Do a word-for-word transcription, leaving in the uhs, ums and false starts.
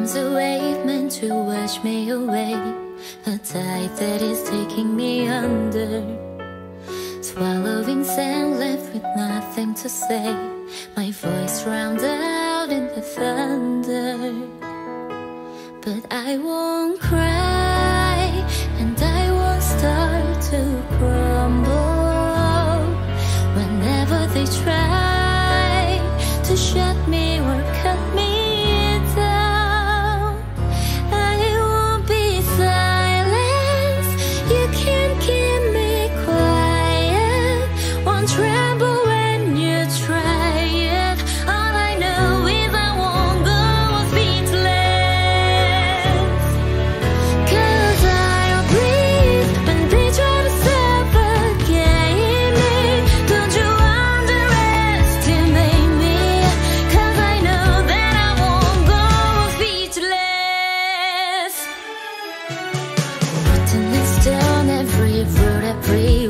comes a wave meant to wash me away, a tide that is taking me under. Swallowing sand, left with nothing to say, my voice drowned out in the thunder. But I won't cry, and I won't start to crumble. Whenever they try to shut me or cut me down, I won't be silenced. You can't keep me quiet. Won't tremble when you try it. All I know is I won't go speechless. 'Cause I'll breathe when they try to suffocate me. Don't you underestimate me, 'cause I know that I won't go speechless. Written in stone, every word I breathe,